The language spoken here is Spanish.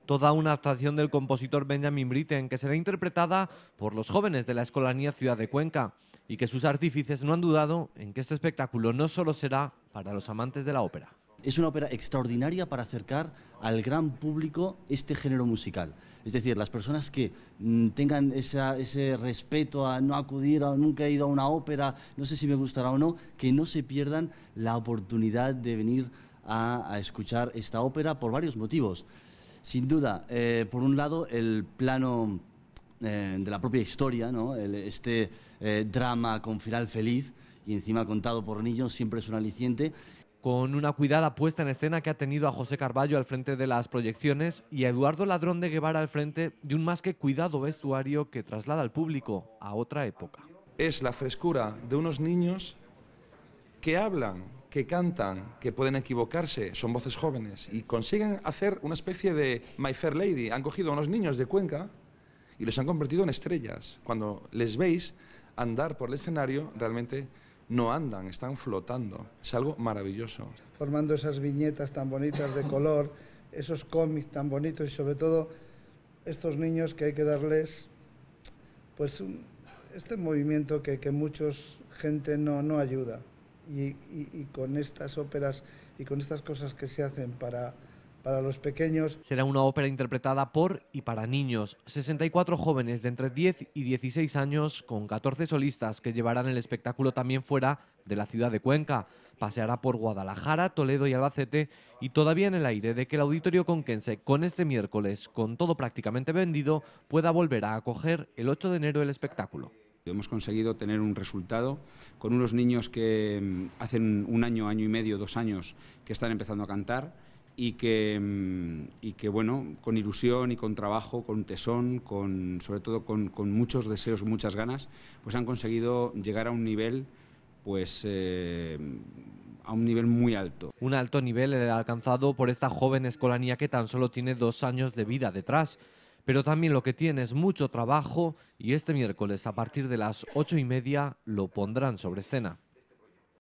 Toda una actuación del compositor Benjamin Britten que será interpretada por los jóvenes de la Escolanía Ciudad de Cuenca y que sus artífices no han dudado en que este espectáculo no solo será para los amantes de la ópera. Es una ópera extraordinaria para acercar al gran público este género musical. Es decir, las personas que tengan ese respeto a no acudir, nunca he ido a una ópera, no sé si me gustará o no, que no se pierdan la oportunidad de venir a escuchar esta ópera por varios motivos. Sin duda, por un lado, el plano de la propia historia, ¿no? Este drama con final feliz y encima contado por niños siempre es un aliciente. Con una cuidada puesta en escena que ha tenido a José Carballo al frente de las proyecciones y a Eduardo Ladrón de Guevara al frente de un más que cuidado vestuario que traslada al público a otra época. Es la frescura de unos niños que hablan, que cantan, que pueden equivocarse, son voces jóvenes y consiguen hacer una especie de My Fair Lady. Han cogido a unos niños de Cuenca y los han convertido en estrellas. Cuando les veis andar por el escenario, realmente no andan, están flotando. Es algo maravilloso. Formando esas viñetas tan bonitas de color, esos cómics tan bonitos y sobre todo estos niños que hay que darles pues este movimiento que muchos gente no ayuda. Y con estas óperas y con estas cosas que se hacen para los pequeños. Será una ópera interpretada por y para niños. 64 jóvenes de entre 10 y 16 años con 14 solistas que llevarán el espectáculo también fuera de la ciudad de Cuenca. Paseará por Guadalajara, Toledo y Albacete y todavía en el aire de que el Auditorio Conquense con este miércoles, con todo prácticamente vendido, pueda volver a acoger el 8 de enero el espectáculo. Hemos conseguido tener un resultado con unos niños que hacen un año, año y medio, 2 años que están empezando a cantar y que bueno, con ilusión y con trabajo, con tesón, sobre todo con muchos deseos, muchas ganas, pues han conseguido llegar a un nivel, pues a un nivel muy alto. Un alto nivel alcanzado por esta joven escolanía que tan solo tiene 2 años de vida detrás. Pero también lo que tiene es mucho trabajo y este miércoles a partir de las 8:30 lo pondrán sobre escena.